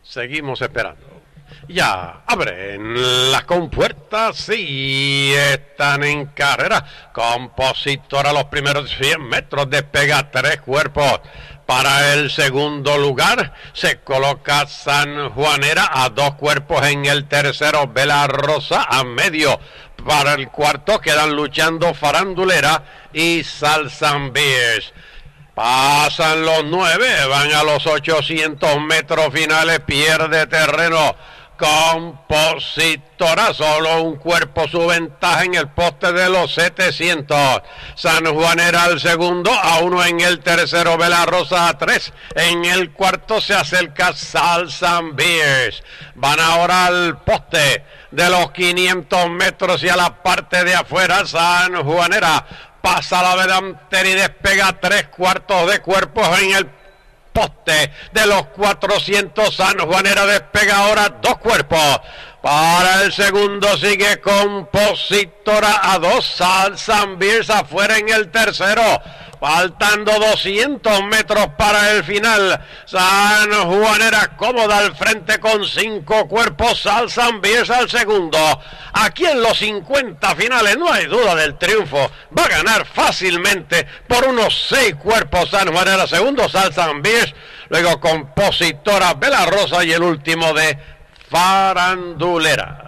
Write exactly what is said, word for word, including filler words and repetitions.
Seguimos esperando. Ya abren las compuertas y están en carrera. Compositor a los primeros cien metros, despega tres cuerpos. Para el segundo lugar se coloca Sanjuanera a dos cuerpos. En el tercero Vela Rosa a medio. Para el cuarto quedan luchando Farandulera y Salsan Beers. Pasan los nueve, van a los ochocientos metros finales, pierde terreno Compositora, solo un cuerpo su ventaja en el poste de los setecientos. Sanjuanera al segundo, a uno en el tercero, Vela Rosa a tres, en el cuarto se acerca Salsan Beers. Van ahora al poste de los quinientos metros y a la parte de afuera Sanjuanera. Pasa la delantera y despega tres cuartos de cuerpos en el poste de los cuatrocientos. Sanjuanera despega ahora dos cuerpos. Para el segundo sigue Compositora a dos. Salsan Beers afuera en el tercero. Faltando doscientos metros para el final. Sanjuanera cómoda al frente con cinco cuerpos. Salsan Beers al segundo. Aquí en los cincuenta finales no hay duda del triunfo. Va a ganar fácilmente por unos seis cuerpos Sanjuanera. Segundo Salsan Beers. Luego Compositora, Vela Rosa y el último de Farandulera.